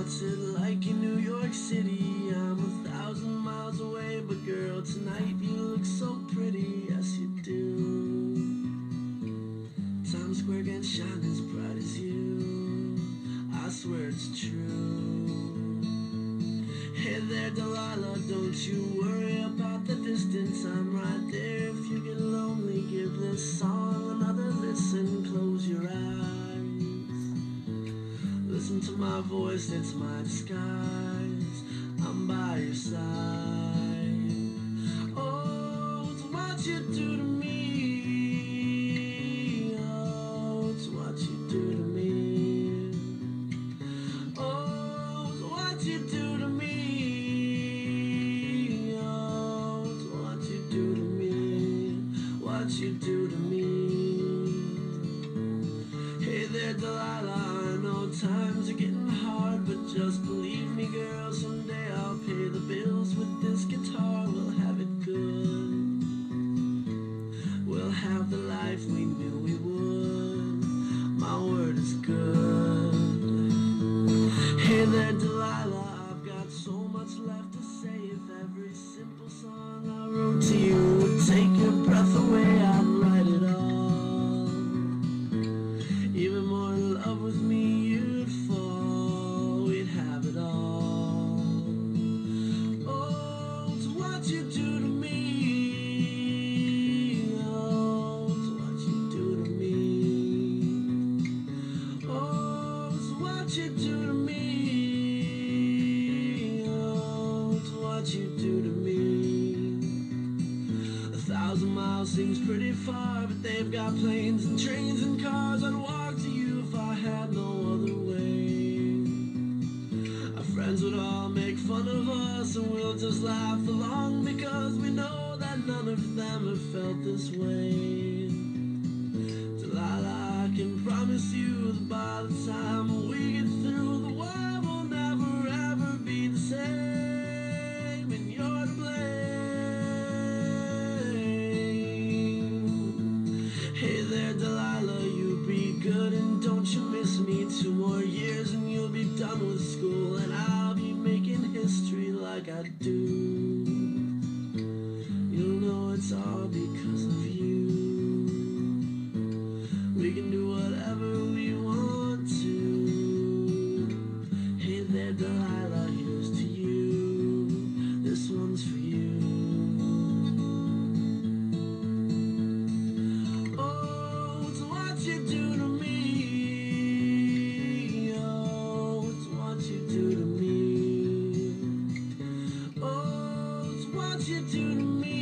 What's it like in New York City? I'm 1,000 miles away, but girl, tonight you look so pretty, yes you do. Times Square can shine as bright as you, I swear it's true. Hey there Delilah, don't you worry about the distance, I'm right there. If you get lonely, give this song another listen. Close your eyes, listen to my voice, it's my disguise, I'm by your side. Oh, it's what you do to me. Oh, it's what you do to me. Oh, it's what you do to me. Oh, it's what you do to me. What you do to me. Hey there Delilah, I know times are getting hard, but just believe me girl, someday I'll pay the bills with this guitar. We'll have it good, we'll have the life we knew we would, my word is good. Hey there Delilah, I've got so much left to say. If every simple song I wrote to you would take your breath away, I'd write it all. Even more in love with me you'd fall, we'd have it all. Oh, it's what you do to me. Oh, it's what you do to me. Oh, it's what you do to me. Oh, it's what you do to me. 1,000 miles seems pretty far, but they've got planes and trains and cars. I'd walk to you if I had no other way. Our friends would all make fun of us, and we'll just laugh along, because we know that none of them have felt this way. Delilah, I can promise you that by the time we get through, the world will never ever be the same, and you're to blame. Hey there Delilah, you be good and don't you miss me. 2 more years and you'll be done with school, and I'll be making history like I do. You'll know it's all because of you. We can do whatever we want to. Hey there Delilah, here's to you, this one's for you. Oh, it's what you do to me. Oh, it's what you do to me. Oh, it's what you do to me.